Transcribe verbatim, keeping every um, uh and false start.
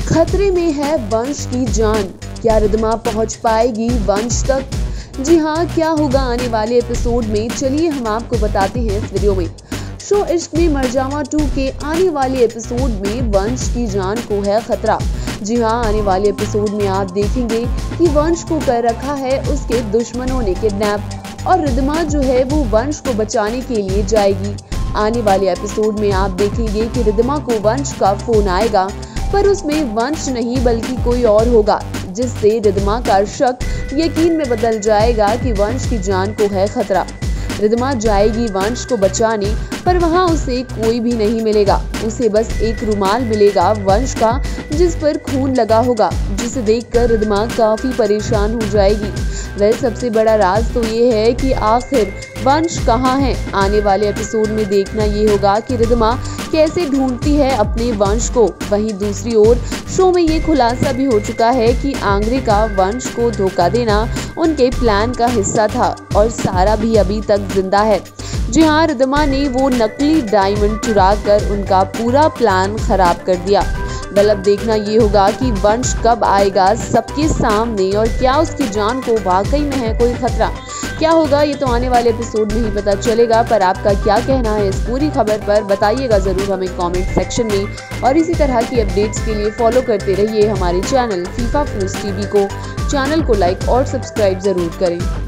खतरे में है वंश की जान, क्या रिद्धिमा पहुंच पाएगी वंश तक? जी हाँ, क्या होगा आने वाले एपिसोड में, चलिए हम आपको बताते हैं इस वीडियो में। शो इश्क में मरजावा टू के आने वाले एपिसोड में वंश की जान को है खतरा। जी हाँ, आने वाले एपिसोड में आप देखेंगे कि वंश को कर रखा है उसके दुश्मनों ने किडनैप और रिद्धिमा जो है वो वंश को बचाने के लिए जाएगी। आने वाले एपिसोड में आप देखेंगे कि रिद्धिमा को वंश का फोन आएगा, पर उसमें वंश नहीं बल्कि कोई और होगा, जिससे रिद्धिमा का शक यकीन में बदल जाएगा कि वंश की जान को है खतरा। रिद्धिमा जाएगी वंश को बचाने, पर वहां उसे कोई भी नहीं मिलेगा। उसे बस एक रुमाल मिलेगा वंश का, जिस पर खून लगा होगा, जिसे देखकर रिद्धिमा काफी परेशान हो जाएगी। वह सबसे बड़ा राज तो ये है कि आखिर वंश कहाँ है। आने वाले एपिसोड में देखना ये होगा कि रिद्धिमा कैसे ढूंढती है अपने वंश को। वहीं दूसरी ओर शो में ये खुलासा भी हो चुका है कि आंग्रे का वंश को धोखा देना उनके प्लान का हिस्सा था और सारा भी अभी तक जिंदा है। जी हाँ, रिद्धिमा ने वो नकली डायमंड चुरा कर उनका पूरा प्लान खराब कर दिया। वेल, अब देखना ये होगा कि वंश कब आएगा सबके सामने और क्या उसकी जान को वाकई में है कोई खतरा। क्या होगा ये तो आने वाले एपिसोड में ही पता चलेगा, पर आपका क्या कहना है इस पूरी खबर पर बताइएगा ज़रूर हमें कमेंट सेक्शन में। और इसी तरह की अपडेट्स के लिए फॉलो करते रहिए हमारे चैनल फीफा फूड्स टीवी को। चैनल को लाइक और सब्सक्राइब ज़रूर करें।